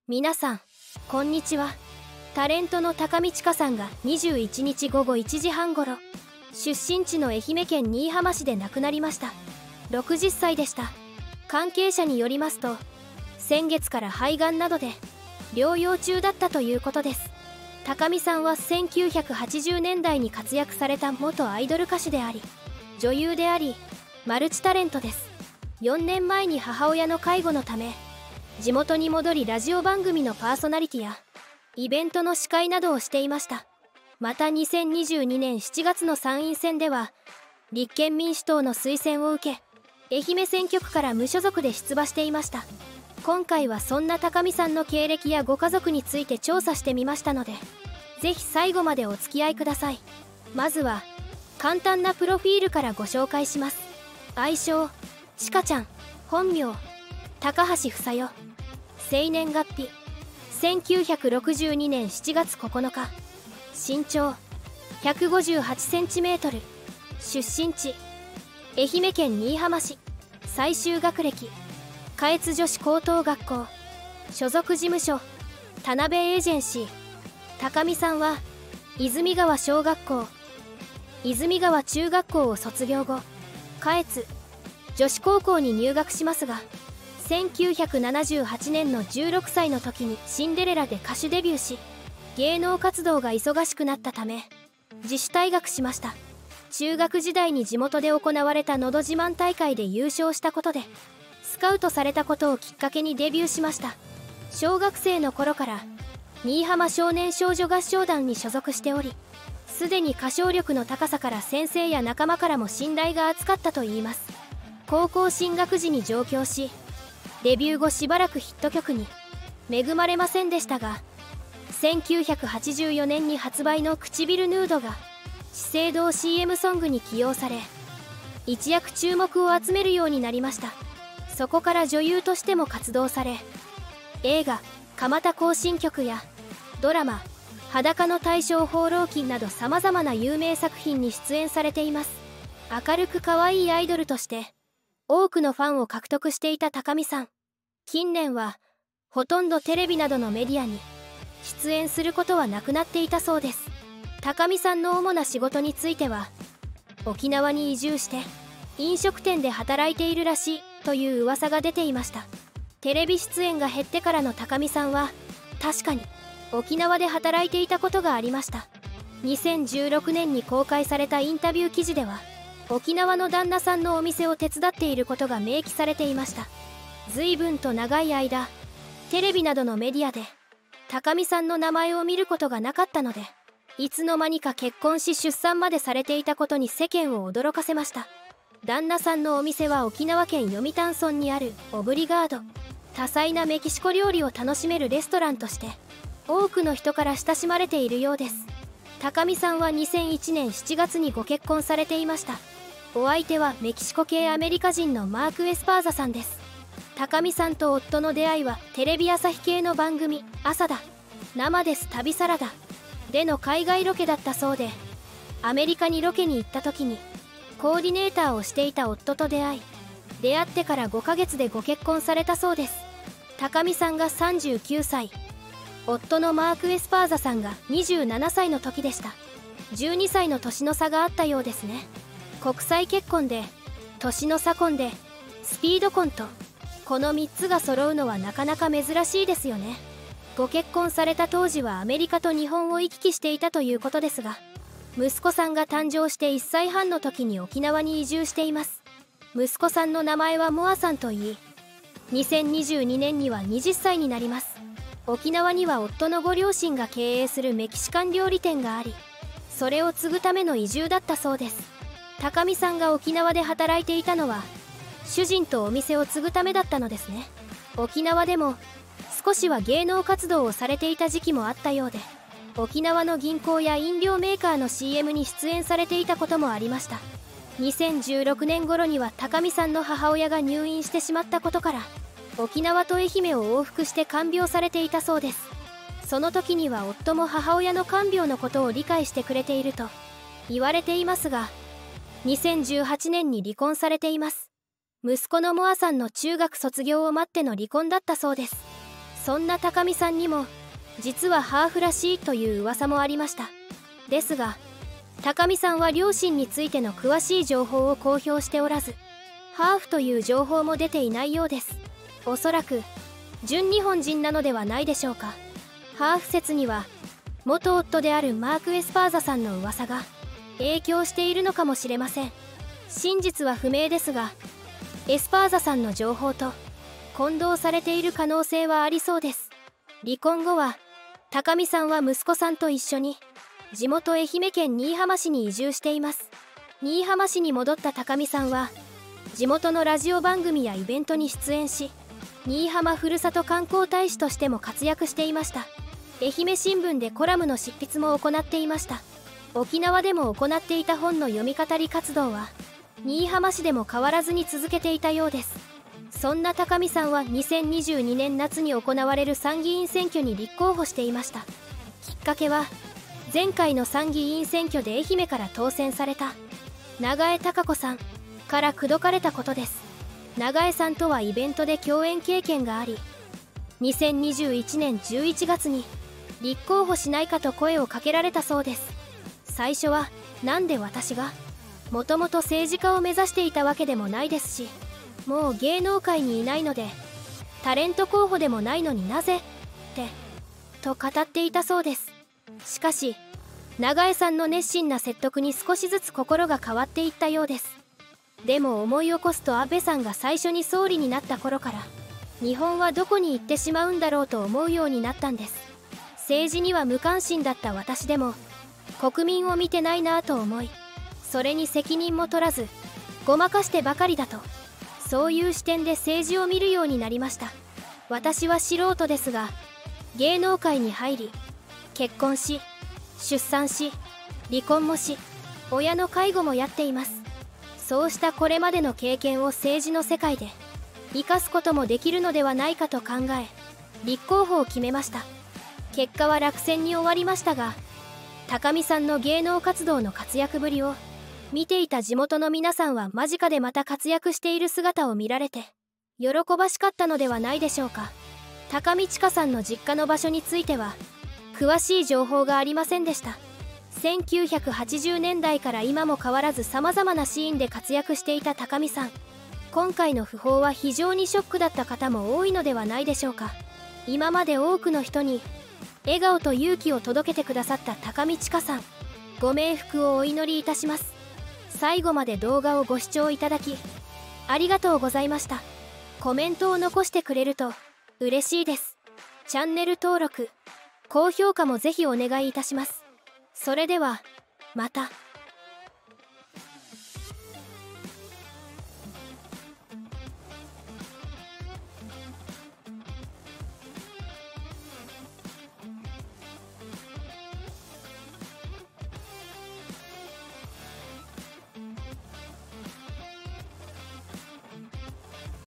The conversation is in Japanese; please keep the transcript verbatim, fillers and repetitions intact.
皆さんこんにちは。タレントの高見知佳さんがにじゅういちにちごごいちじはんごろ、出身地の愛媛県新居浜市で亡くなりました。ろくじゅっさいでした。関係者によりますと、先月から肺がんなどで療養中だったということです。高見さんはせんきゅうひゃくはちじゅうねんだいに活躍された元アイドル歌手であり、女優であり、マルチタレントです。よねんまえに母親の介護のため地元に戻り、ラジオ番組のパーソナリティやイベントの司会などをしていました。またにせんにじゅうにねんしちがつの参院選では立憲民主党の推薦を受け、愛媛選挙区から無所属で出馬していました。今回はそんな高見さんの経歴やご家族について調査してみましたので、ぜひ最後までお付き合いください。まずは簡単なプロフィールからご紹介します。愛称ちかちゃん、本名高橋房代、生年月日せんきゅうひゃくろくじゅうにねんしちがつここのか、身長ひゃくごじゅうはちセンチメートル、出身地愛媛県新居浜市、最終学歴下越女子高等学校、所属事務所田辺エージェンシー。高見さんは泉川小学校、泉川中学校を卒業後、下越女子高校に入学しますが、せんきゅうひゃくななじゅうはちねんのじゅうろくさいの時にシンデレラで歌手デビューし、芸能活動が忙しくなったため自主退学しました。中学時代に地元で行われたのど自慢大会で優勝したことでスカウトされたことをきっかけにデビューしました。小学生の頃から新居浜少年少女合唱団に所属しており、すでに歌唱力の高さから先生や仲間からも信頼が厚かったといいます。高校進学時に上京し、デビュー後しばらくヒット曲に恵まれませんでしたが、せんきゅうひゃくはちじゅうよねんに発売の唇ヌードが資生堂 シーエム ソングに起用され、一躍注目を集めるようになりました。そこから女優としても活動され、映画「蒲田行進曲」やドラマ「裸の大将放浪記」などさまざまな有名作品に出演されています。明るく可愛いアイドルとして多くのファンを獲得していた高見さん。近年はほとんどテレビなどのメディアに出演することはなくなっていたそうです。高見さんの主な仕事については、沖縄に移住して飲食店で働いているらしいという噂が出ていました。テレビ出演が減ってからの高見さんは確かに沖縄で働いていたことがありました。にせんじゅうろくねんに公開されたインタビュー記事では、沖縄の旦那さんのお店を手伝っていることが明記されていました。随分と長い間テレビなどのメディアで高見さんの名前を見ることがなかったので、いつの間にか結婚し出産までされていたことに世間を驚かせました。旦那さんのお店は沖縄県読谷村にあるオブリガード。多彩なメキシコ料理を楽しめるレストランとして多くの人から親しまれているようです。高見さんはにせんいちねんしちがつにご結婚されていました。お相手はメキシコ系アメリカ人のマーク・エスパーザさんです。高見さんと夫の出会いはテレビ朝日系の番組「朝だ生です旅サラダ」での海外ロケだったそうで、アメリカにロケに行った時にコーディネーターをしていた夫と出会い、出会ってからごかげつでご結婚されたそうです。高見さんがさんじゅうきゅうさい、夫のマーク・エスパーザさんがにじゅうななさいの時でした。じゅうにさいの年の差があったようですね。国際結婚で年の差婚でスピード婚と、このみっつが揃うのはなかなか珍しいですよね。ご結婚された当時はアメリカと日本を行き来していたということですが、息子さんが誕生していっさいはんの時に沖縄に移住しています。息子さんの名前はモアさんといい、にせんにじゅうにねんにははたちになります。沖縄には夫のご両親が経営するメキシカン料理店があり、それを継ぐための移住だったそうです。高見さんが沖縄で働いていたのは主人とお店を継ぐためだったのですね。沖縄でも少しは芸能活動をされていた時期もあったようで、沖縄の銀行や飲料メーカーの シーエム に出演されていたこともありました。にせんじゅうろくねん頃には高見さんの母親が入院してしまったことから沖縄と愛媛を往復して看病されていたそうです。その時には夫も母親の看病のことを理解してくれていると言われていますが、にせんじゅうはちねんに離婚されています。息子のモアさんの中学卒業を待っての離婚だったそうです。 そんな高見さんにも実はハーフらしいという噂もありました。ですが高見さんは両親についての詳しい情報を公表しておらず、ハーフという情報も出ていないようです。おそらく純日本人なのではないでしょうか。ハーフ説には元夫であるマーク・エスパーザさんの噂が影響しているのかもしれません。真実は不明ですが、エスパーザさんの情報と混同されている可能性はありそうです。離婚後は高見さんは息子さんと一緒に地元愛媛県新居浜市に移住しています。新居浜市に戻った高見さんは地元のラジオ番組やイベントに出演し、新居浜ふるさと観光大使としても活躍していました。愛媛新聞でコラムの執筆も行っていました。沖縄でも行っていた本の読み語り活動は新居浜市でも変わらずに続けていたようです。そんな高見さんはにせんにじゅうにねん夏に行われる参議院選挙に立候補していました。きっかけは前回の参議院選挙で愛媛から当選された長江貴子さんから口説かれたことです。長江さんとはイベントで共演経験があり、にせんにじゅういちねんじゅういちがつに立候補しないかと声をかけられたそうです。最初はなんで私が、もともと政治家を目指していたわけでもないですし、もう芸能界にいないのでタレント候補でもないのになぜってと語っていたそうです。しかし長江さんの熱心な説得に少しずつ心が変わっていったようです。でも思い起こすと安倍さんが最初に総理になった頃から日本はどこに行ってしまうんだろうと思うようになったんです。政治には無関心だった私でも国民を見てないなぁと思い、それに責任も取らずごまかしてばかりだと、そういう視点で政治を見るようになりました。私は素人ですが芸能界に入り、結婚し出産し離婚もし親の介護もやっています。そうしたこれまでの経験を政治の世界で生かすこともできるのではないかと考え立候補を決めました。結果は落選に終わりましたが、高見さんの芸能活動の活躍ぶりを見ていた地元の皆さんは間近でまた活躍している姿を見られて喜ばしかったのではないでしょうか。高見知佳さんの実家の場所については詳しい情報がありませんでした。せんきゅうひゃくはちじゅうねんだいから今も変わらずさまざまなシーンで活躍していた高見さん。今回の訃報は非常にショックだった方も多いのではないでしょうか。今まで多くの人に笑顔と勇気を届けてくださった高見知佳さん、ご冥福をお祈りいたします。最後まで動画をご視聴いただきありがとうございました。コメントを残してくれると嬉しいです。チャンネル登録、高評価もぜひお願いいたします。それではまた。